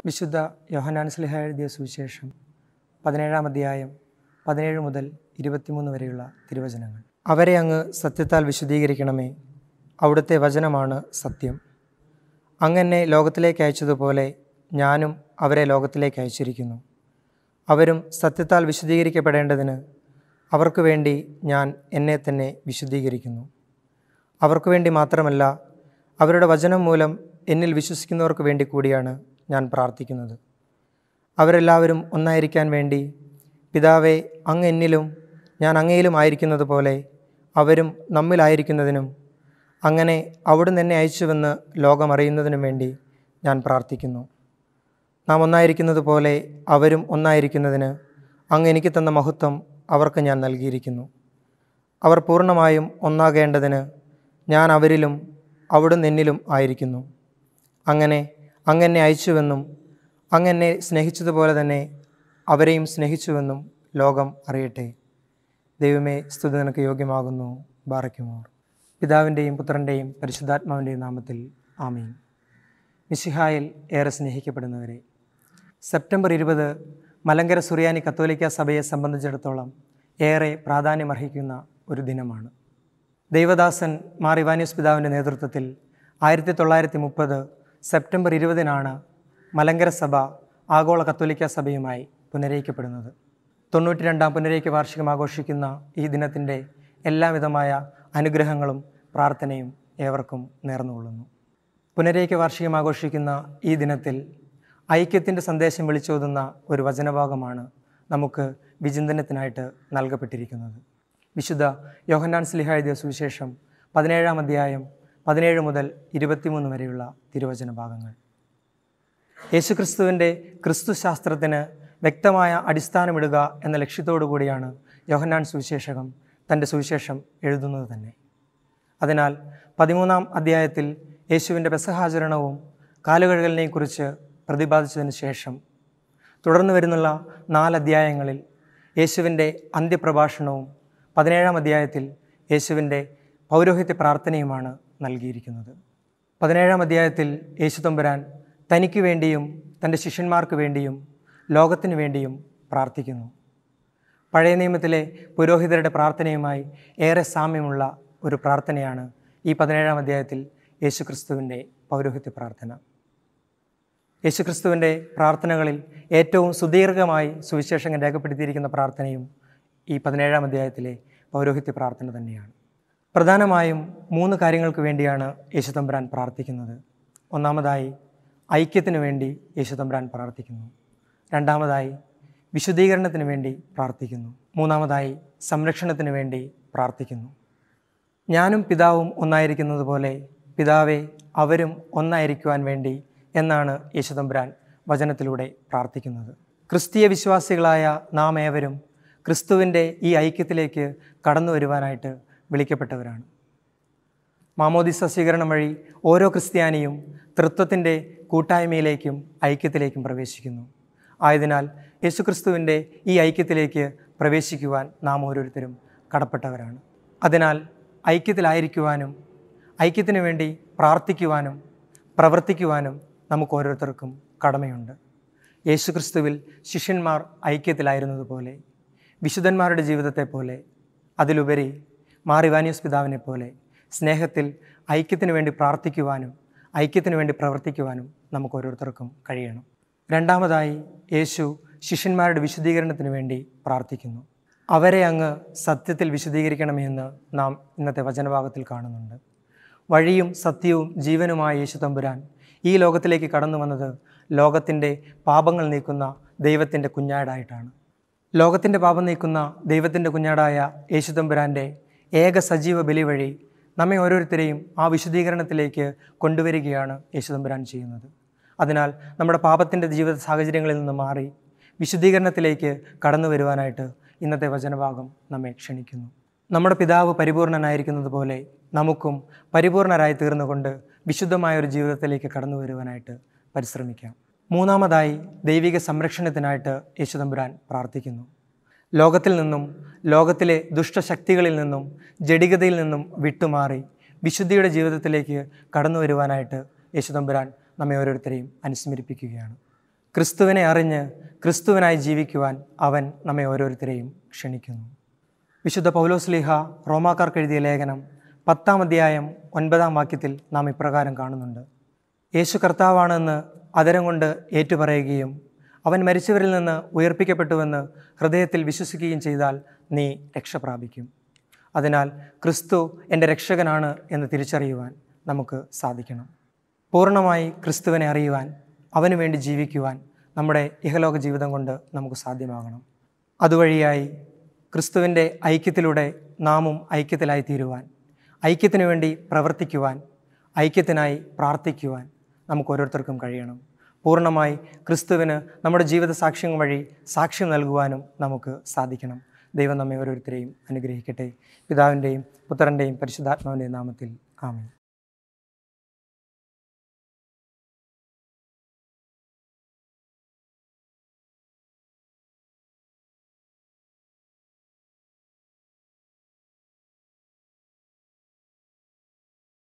വിശുദ്ധ യോഹന്നാൻ ശ്ലീഹാ എഴുതിയ സുവിശേഷം 17-ാം അധ്യായം 17 മുതൽ 23 വരെയുള്ള തിരുവചനങ്ങൾ. അവരെ അങ്ങ് സത്യത്താൽ വിശുദ്ധീകരിക്കണമേ, അവിടുത്തെ വചനമാണ് സത്യം. അങ്ങെന്നെ ലോകത്തിലേക്ക് അയച്ചതുപോലെ ഞാനും അവരെ ലോകത്തിലേക്ക് അയച്ചിരിക്കുന്നു. അവരും സത്യത്താൽ വിശുദ്ധീകരിക്കപ്പെടേണ്ടതിന് അവർക്ക് വേണ്ടി ഞാൻ എന്നെ തന്നെ വിശുദ്ധീകരിക്കുന്നു. അവർക്ക് വേണ്ടി മാത്രമല്ല, അവരുടെ വചനം മൂലം എന്നിൽ വിശ്വസിക്കുന്നവർക്ക് വേണ്ടി കൂടിയാണ് ഞാൻ പ്രാർത്ഥിക്കുന്നത്. അവരെല്ലാവരും ഒന്നായിരിക്കാൻ വേണ്ടി, പിതാവേ, അങ്ങ് എന്നിലും ഞാൻ അങ്ങയിലും ആയിരിക്കുന്നത് പോലെ അവരും നമ്മിലായിരിക്കുന്നതിനും, അങ്ങനെ അവിടുന്ന് എന്നെ അയച്ചുവെന്ന് ലോകം അറിയുന്നതിനും വേണ്ടി ഞാൻ പ്രാർത്ഥിക്കുന്നു. നാം ഒന്നായിരിക്കുന്നത് പോലെ അവരും ഒന്നായിരിക്കുന്നതിന് അങ്ങ് എനിക്ക് തന്ന മഹത്വം അവർക്ക് ഞാൻ നൽകിയിരിക്കുന്നു. അവർ പൂർണ്ണമായും ഒന്നാകേണ്ടതിന് ഞാൻ അവരിലും അവിടുന്ന് എന്നിലും ആയിരിക്കുന്നു. അങ്ങനെ അങ്ങെന്നെ അയച്ചുവെന്നും അങ്ങെന്നെ സ്നേഹിച്ചതുപോലെ തന്നെ അവരെയും സ്നേഹിച്ചുവെന്നും ലോകം അറിയട്ടെ. ദൈവമേ, സ്തുതി നിനക്ക് യോഗ്യമാകുന്നു. ബാറയ്ക്കുമോർ. പിതാവിൻ്റെയും പുത്രൻ്റെയും പരിശുദ്ധാത്മാവിൻ്റെയും നാമത്തിൽ ആമീൻ. മിശിഹായിൽ ഏറെ സ്നേഹിക്കപ്പെടുന്നവരെ, സെപ്റ്റംബർ 20 മലങ്കര സുറിയാനി കത്തോലിക്ക സഭയെ സംബന്ധിച്ചിടത്തോളം ഏറെ പ്രാധാന്യമർഹിക്കുന്ന ഒരു ദിനമാണ്. ദൈവദാസൻ മാർ ഇവാനിയോസ് പിതാവിൻ്റെ നേതൃത്വത്തിൽ 1930 സെപ്റ്റംബർ 20 മലങ്കര സഭ ആഗോള കത്തോലിക്ക സഭയുമായി പുനരയിക്കപ്പെടുന്നത്. 92-ാം പുനരയിക്ക വാർഷികം ആഘോഷിക്കുന്ന ഈ ദിനത്തിൻ്റെ എല്ലാവിധമായ അനുഗ്രഹങ്ങളും പ്രാർത്ഥനയും ഏവർക്കും നേർന്നുകൊള്ളുന്നു. പുനരയിക്ക വാർഷികം ആഘോഷിക്കുന്ന ഈ ദിനത്തിൽ ഐക്യത്തിൻ്റെ സന്ദേശം വിളിച്ചോതുന്ന ഒരു വചനഭാഗമാണ് നമുക്ക് വിചിന്തനത്തിനായിട്ട് നൽകപ്പെട്ടിരിക്കുന്നത്. വിശുദ്ധ യോഹന്നാൻ ശ്ലീഹാ എഴുതിയ സുവിശേഷം 17-ാം അധ്യായം 17 മുതൽ 23 വരെയുള്ള തിരുവചന ഭാഗങ്ങൾ. യേശുക്രിസ്തുവിൻ്റെ ക്രിസ്തുശാസ്ത്രത്തിന് വ്യക്തമായ അടിസ്ഥാനമിടുക എന്ന ലക്ഷ്യത്തോടു കൂടിയാണ് യോഹന്നാൻ സുവിശേഷകം തൻ്റെ സുവിശേഷം എഴുതുന്നത് തന്നെ. അതിനാൽ 13-ാം അധ്യായത്തിൽ യേശുവിൻ്റെ പെസഹാചരണവും കാലുകഴുകലിനെയും കുറിച്ച് പ്രതിപാദിച്ചതിന് ശേഷം തുടർന്ന് വരുന്നുള്ള 4 അധ്യായങ്ങളിൽ യേശുവിൻ്റെ അന്ത്യപ്രഭാഷണവും 17-ാം അധ്യായത്തിൽ യേശുവിൻ്റെ പൗരോഹിത്യ പ്രാർത്ഥനയുമാണ് നൽകിയിരിക്കുന്നത്. 17-ാം അധ്യായത്തിൽ യേശു തമ്പുരാൻ തനിക്ക് വേണ്ടിയും തൻ്റെ ശിഷ്യന്മാർക്ക് വേണ്ടിയും ലോകത്തിനു വേണ്ടിയും പ്രാർത്ഥിക്കുന്നു. പഴയ നിയമത്തിലെ പുരോഹിതരുടെ പ്രാർത്ഥനയുമായി ഏറെ സാമ്യമുള്ള ഒരു പ്രാർത്ഥനയാണ് ഈ 17-ാം അധ്യായത്തിൽ യേശുക്രിസ്തുവിൻ്റെ പൗരോഹിത്യ പ്രാർത്ഥന. യേശുക്രിസ്തുവിൻ്റെ പ്രാർത്ഥനകളിൽ ഏറ്റവും സുദീർഘമായി സുവിശേഷകൻ രേഖപ്പെടുത്തിയിരിക്കുന്ന പ്രാർത്ഥനയും ഈ 17-ാം അധ്യായത്തിലെ പൗരോഹിത്യ പ്രാർത്ഥന തന്നെയാണ്. പ്രധാനമായും 3 കാര്യങ്ങൾക്ക് വേണ്ടിയാണ് യേശു തമ്പുരാൻ പ്രാർത്ഥിക്കുന്നത്. ഒന്നാമതായി ഐക്യത്തിന് വേണ്ടി യേശു തമ്പുരാൻ പ്രാർത്ഥിക്കുന്നു. രണ്ടാമതായി വിശുദ്ധീകരണത്തിന് വേണ്ടി പ്രാർത്ഥിക്കുന്നു. മൂന്നാമതായി സംരക്ഷണത്തിന് വേണ്ടി പ്രാർത്ഥിക്കുന്നു. ഞാനും പിതാവും ഒന്നായിരിക്കുന്നത് പോലെ പിതാവേ, അവരും ഒന്നായിരിക്കുവാൻ വേണ്ടി എന്നാണ് യേശു തമ്പുരാൻ വചനത്തിലൂടെ പ്രാർത്ഥിക്കുന്നത്. ക്രിസ്തീയ വിശ്വാസികളായ നാം ഏവരും ക്രിസ്തുവിൻ്റെ ഈ ഐക്യത്തിലേക്ക് കടന്നു വരുവാനായിട്ട് വിളിക്കപ്പെട്ടവരാണ്. മാമോദിസ സ്വീകരണം വഴി ഓരോ ക്രിസ്ത്യാനിയും തൃത്വത്തിൻ്റെ കൂട്ടായ്മയിലേക്കും ഐക്യത്തിലേക്കും പ്രവേശിക്കുന്നു. ആയതിനാൽ യേശുക്രിസ്തുവിൻ്റെ ഈ ഐക്യത്തിലേക്ക് പ്രവേശിക്കുവാൻ നാം ഓരോരുത്തരും കടപ്പെട്ടവരാണ്. അതിനാൽ ഐക്യത്തിലായിരിക്കുവാനും ഐക്യത്തിന് വേണ്ടി പ്രാർത്ഥിക്കുവാനും പ്രവർത്തിക്കുവാനും നമുക്ക് ഓരോരുത്തർക്കും കടമയുണ്ട്. യേശുക്രിസ്തുവിൽ ശിഷ്യന്മാർ ഐക്യത്തിലായിരുന്നതുപോലെ, വിശുദ്ധന്മാരുടെ ജീവിതത്തെ പോലെ, അതിലുപരി മാർ ഇവാനിയോസ് പിതാവിനെ പോലെ സ്നേഹത്തിൽ ഐക്യത്തിന് വേണ്ടി പ്രാർത്ഥിക്കുവാനും ഐക്യത്തിന് വേണ്ടി പ്രവർത്തിക്കുവാനും നമുക്ക് ഓരോരുത്തർക്കും കഴിയണം. രണ്ടാമതായി യേശു ശിഷ്യന്മാരുടെ വിശുദ്ധീകരണത്തിന് വേണ്ടി പ്രാർത്ഥിക്കുന്നു. അവരെ അങ്ങ് സത്യത്തിൽ വിശുദ്ധീകരിക്കണമെന്ന് നാം ഇന്നത്തെ വചനഭാഗത്തിൽ കാണുന്നുണ്ട്. വഴിയും സത്യവും ജീവനുമായ യേശു തമ്പുരാൻ ഈ ലോകത്തിലേക്ക് കടന്നു വന്നത് ലോകത്തിൻ്റെ പാപങ്ങൾ നീക്കുന്ന ദൈവത്തിൻ്റെ കുഞ്ഞാടായിട്ടാണ്. ലോകത്തിൻ്റെ പാപം നീക്കുന്ന ദൈവത്തിൻ്റെ കുഞ്ഞാടായ യേശു തമ്പുരാൻ്റെ ഏക സജീവ ബലി വഴി നമ്മെ ഓരോരുത്തരെയും ആ വിശുദ്ധീകരണത്തിലേക്ക് കൊണ്ടുവരികയാണ് യേശു തമ്പുരാൻ ചെയ്യുന്നത്. അതിനാൽ നമ്മുടെ പാപത്തിൻ്റെ ജീവിത സാഹചര്യങ്ങളിൽ നിന്ന് മാറി വിശുദ്ധീകരണത്തിലേക്ക് കടന്നു വരുവാനായിട്ട് ഇന്നത്തെ വചനഭാഗം നമ്മെ ക്ഷണിക്കുന്നു. നമ്മുടെ പിതാവ് പരിപൂർണനായിരിക്കുന്നത് പോലെ നമുക്കും പരിപൂർണരായി തീർന്നുകൊണ്ട് വിശുദ്ധമായൊരു ജീവിതത്തിലേക്ക് കടന്നു വരുവാനായിട്ട് പരിശ്രമിക്കാം. മൂന്നാമതായി ദൈവിക സംരക്ഷണത്തിനായിട്ട് യേശു തമ്പുരാൻ പ്രാർത്ഥിക്കുന്നു. ലോകത്തിൽ നിന്നും ലോകത്തിലെ ദുഷ്ടശക്തികളിൽ നിന്നും ജഡികതയിൽ നിന്നും വിട്ടുമാറി വിശുദ്ധിയുടെ ജീവിതത്തിലേക്ക് കടന്നു വരുവാനായിട്ട് യേശു തമ്പുരാൻ നമ്മെ ഓരോരുത്തരെയും അനുസ്മരിപ്പിക്കുകയാണ്. ക്രിസ്തുവിനെ അറിഞ്ഞ് ക്രിസ്തുവിനായി ജീവിക്കുവാൻ അവൻ നമ്മെ ഓരോരുത്തരെയും ക്ഷണിക്കുന്നു. വിശുദ്ധ പൗലോസ്ലീഹ റോമാക്കാർക്ക് എഴുതിയ ലേഖനം 10-ാം അധ്യായം 9-ാം വാക്യത്തിൽ നാം ഇപ്രകാരം കാണുന്നുണ്ട്: യേശു കർത്താവാണെന്ന് അതരം കൊണ്ട് ഏറ്റുപറയുകയും അവൻ മരിച്ചവരിൽ നിന്ന് ഉയർപ്പിക്കപ്പെട്ടുവെന്ന് ഹൃദയത്തിൽ വിശ്വസിക്കുകയും ചെയ്താൽ നീ രക്ഷ പ്രാപിക്കും. അതിനാൽ ക്രിസ്തു എൻ്റെ രക്ഷകനാണ് എന്ന് തിരിച്ചറിയുവാൻ നമുക്ക് സാധിക്കണം. പൂർണ്ണമായി ക്രിസ്തുവിനെ അറിയുവാൻ, അവന് വേണ്ടി ജീവിക്കുവാൻ നമ്മുടെ ഇഹലോക ജീവിതം കൊണ്ട് നമുക്ക് സാധ്യമാകണം. അതുവഴിയായി ക്രിസ്തുവിൻ്റെ ഐക്യത്തിലൂടെ നാമും ഐക്യത്തിലായി തീരുവാൻ, ഐക്യത്തിനു വേണ്ടി പ്രവർത്തിക്കുവാൻ, ഐക്യത്തിനായി പ്രാർത്ഥിക്കുവാൻ നമുക്ക് ഓരോരുത്തർക്കും കഴിയണം. പൂർണ്ണമായി ക്രിസ്തുവിന് നമ്മുടെ ജീവിത സാക്ഷ്യം വഴി സാക്ഷ്യം നൽകുവാനും നമുക്ക് സാധിക്കണം. ദൈവം നമ്മെ ഓരോരുത്തരെയും അനുഗ്രഹിക്കട്ടെ. പിതാവിൻ്റെയും പുത്രൻ്റെയും പരിശുദ്ധാത്മാവിൻ്റെയും നാമത്തിൽ ആമേൻ.